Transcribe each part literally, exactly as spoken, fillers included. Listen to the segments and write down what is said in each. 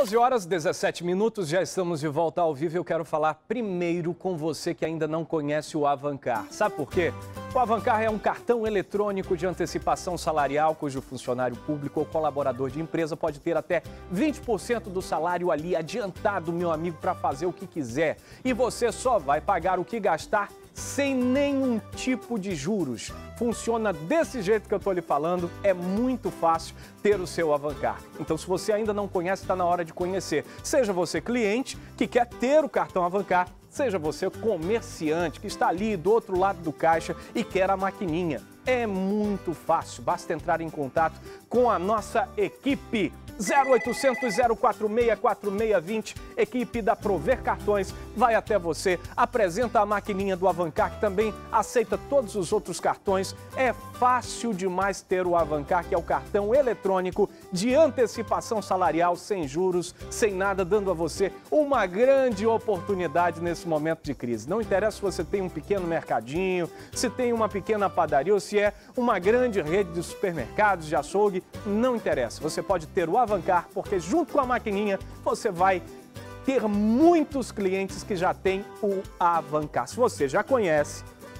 doze horas e dezessete minutos, já estamos de volta ao vivo e eu quero falar primeiro com você que ainda não conhece o Avancar. Sabe por quê? O Avancar é um cartão eletrônico de antecipação salarial cujo funcionário público ou colaborador de empresa pode ter até vinte por cento do salário ali adiantado, meu amigo, para fazer o que quiser. E você só vai pagar o que gastar sem nenhum tipo de juros. Funciona desse jeito que eu estou lhe falando, é muito fácil ter o seu Avancar. Então, se você ainda não conhece, está na hora de conhecer. Seja você cliente que quer ter o cartão Avancar, seja você comerciante que está ali do outro lado do caixa e quer a maquininha. É muito fácil, basta entrar em contato com a nossa equipe. zero oitocentos, zero quatro seis, quatro seis dois zero, equipe da Prover Cartões, vai até você, apresenta a maquininha do Avancar, que também aceita todos os outros cartões. É fácil demais ter o Avancar, que é o cartão eletrônico de antecipação salarial, sem juros, sem nada, dando a você uma grande oportunidade nesse momento de crise. Não interessa se você tem um pequeno mercadinho, se tem uma pequena padaria ou se é uma grande rede de supermercados, de açougue, não interessa. Você pode ter o Avancar, porque junto com a maquininha você vai ter muitos clientes que já têm o Avancar. Se você já conhece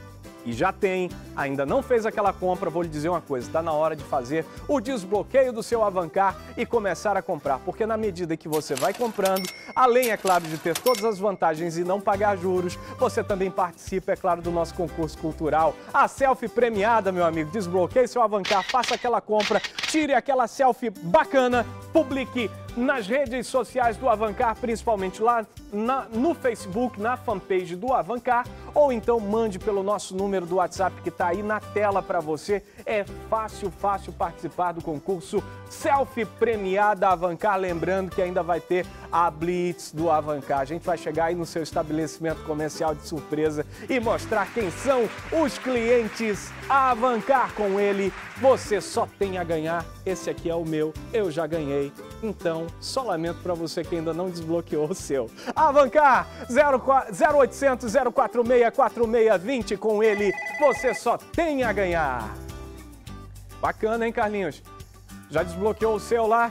e já tem, ainda não fez aquela compra, vou lhe dizer uma coisa, está na hora de fazer o desbloqueio do seu Avancar e começar a comprar, porque na medida que você vai comprando, além, é claro, de ter todas as vantagens e não pagar juros, você também participa, é claro, do nosso concurso cultural. A selfie premiada, meu amigo, desbloqueie seu Avancar, faça aquela compra, tire aquela selfie bacana, publique nas redes sociais do Avancar, principalmente lá na, no Facebook, na fanpage do Avancar, ou então mande pelo nosso número do WhatsApp que está aí na tela para você. É fácil, fácil participar do concurso Selfie Premiada Avancar, lembrando que ainda vai ter a Blitz do Avancar. A gente vai chegar aí no seu estabelecimento comercial de surpresa e mostrar quem são os clientes Avancar. Com ele, você só tem a ganhar. Esse aqui é o meu, eu já ganhei. Então, só lamento para você que ainda não desbloqueou o seu. Avancar, zero oitocentos, zero quatro seis, quatro seis dois zero, com ele, você só tem a ganhar. Bacana, hein, Carlinhos? Já desbloqueou o seu lá?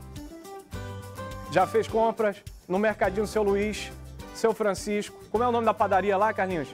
Já fez compras no Mercadinho Seu Luiz, Seu Francisco? Como é o nome da padaria lá, Carlinhos?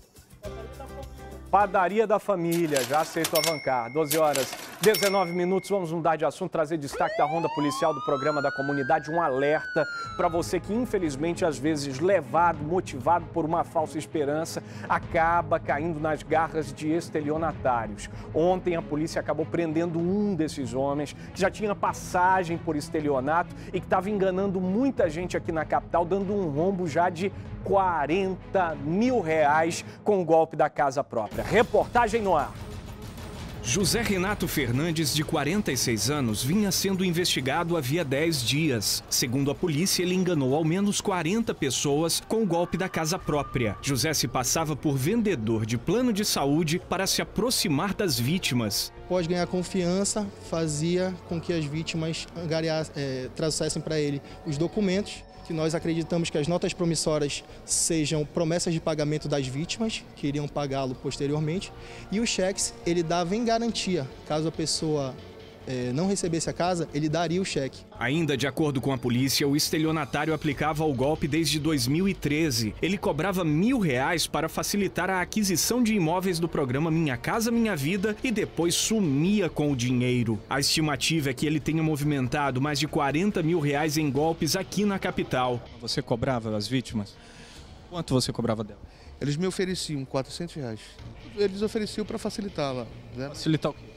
Padaria da Família, já aceito o Avancar. doze horas, dezenove minutos, vamos mudar de assunto, trazer destaque da Ronda Policial do Programa da Comunidade, um alerta para você que, infelizmente, às vezes, levado, motivado por uma falsa esperança, acaba caindo nas garras de estelionatários. Ontem, a polícia acabou prendendo um desses homens, que já tinha passagem por estelionato e que estava enganando muita gente aqui na capital, dando um rombo já de quarenta mil reais com o golpe da casa própria. Reportagem no ar. José Renato Fernandes, de quarenta e seis anos, vinha sendo investigado havia dez dias. Segundo a polícia, ele enganou ao menos quarenta pessoas com o golpe da casa própria. José se passava por vendedor de plano de saúde para se aproximar das vítimas. Após ganhar confiança, fazia com que as vítimas é, trouxessem para ele os documentos, que nós acreditamos que as notas promissoras sejam promessas de pagamento das vítimas, que iriam pagá-lo posteriormente, e os cheques ele dava em garantia. Caso a pessoa é, não recebesse a casa, ele daria o cheque. Ainda de acordo com a polícia, o estelionatário aplicava o golpe desde dois mil e treze. Ele cobrava mil reais para facilitar a aquisição de imóveis do programa Minha Casa Minha Vida e depois sumia com o dinheiro. A estimativa é que ele tenha movimentado mais de quarenta mil reais em golpes aqui na capital. Você cobrava as vítimas? Quanto você cobrava dela? Eles me ofereciam quatrocentos reais. Eles ofereciam para facilitar lá. Né? Facilitar o quê?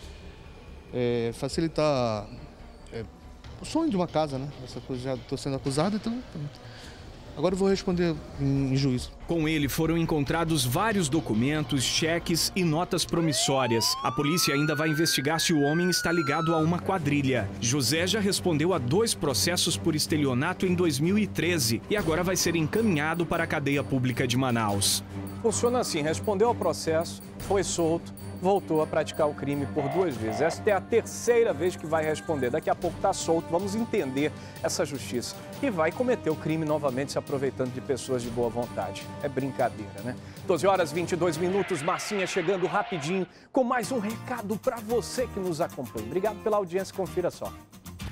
É, facilitar é, o sonho de uma casa, né? Essa coisa, já estou sendo acusado, então agora eu vou responder em, em juízo. Com ele foram encontrados vários documentos, cheques e notas promissórias. A polícia ainda vai investigar se o homem está ligado a uma quadrilha. José já respondeu a dois processos por estelionato em dois mil e treze e agora vai ser encaminhado para a cadeia pública de Manaus. Funciona assim, respondeu ao processo, foi solto, voltou a praticar o crime por duas vezes. Esta é a terceira vez que vai responder. Daqui a pouco está solto, vamos entender essa justiça. E vai cometer o crime novamente se aproveitando de pessoas de boa vontade. É brincadeira, né? doze horas e vinte e dois minutos, Marcinha chegando rapidinho com mais um recado para você que nos acompanha. Obrigado pela audiência, confira só.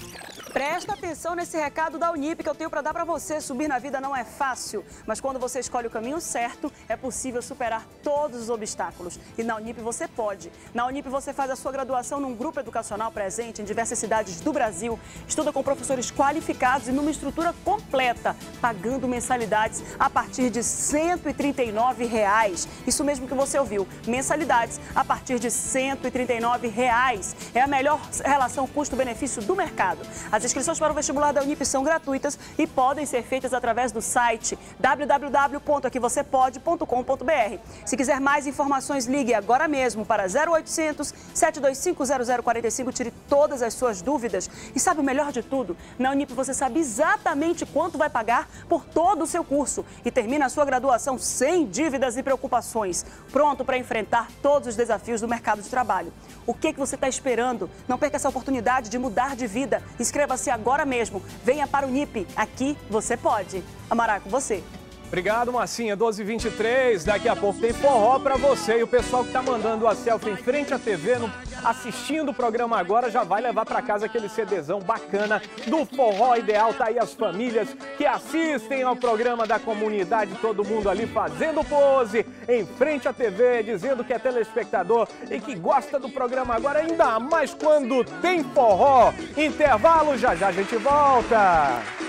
Presta atenção nesse recado da Unip que eu tenho para dar para você. Subir na vida não é fácil, mas quando você escolhe o caminho certo, é possível superar todos os obstáculos. E na Unip você pode. Na Unip você faz a sua graduação num grupo educacional presente em diversas cidades do Brasil, estuda com professores qualificados e numa estrutura completa, pagando mensalidades a partir de cento e trinta e nove reais. Isso mesmo que você ouviu, mensalidades a partir de cento e trinta e nove reais. É a melhor relação custo-benefício do mercado. As inscrições para o vestibular da Unip são gratuitas e podem ser feitas através do site w w w ponto aqui você pode ponto com ponto b r. Se quiser mais informações, ligue agora mesmo para zero oitocentos, sete dois cinco, zero zero quatro cinco, tire todas as suas dúvidas. E sabe o melhor de tudo? Na Unip você sabe exatamente quanto vai pagar por todo o seu curso e termina a sua graduação sem dívidas e preocupações, pronto para enfrentar todos os desafios do mercado de trabalho. O que, que você está esperando? Não perca essa oportunidade de mudar de vida. Inscreva-se agora mesmo. Venha para o Unip. Aqui você pode. Amaral, com você. Obrigado, Marcinha. doze e vinte e três. Daqui a pouco tem forró pra você. E o pessoal que tá mandando a selfie em frente à T V, no, assistindo o programa agora, já vai levar pra casa aquele CDzão bacana do Forró Ideal. Tá aí as famílias que assistem ao programa da comunidade, todo mundo ali fazendo pose em frente à T V, dizendo que é telespectador e que gosta do programa agora, ainda mais quando tem forró. Intervalo, já já a gente volta.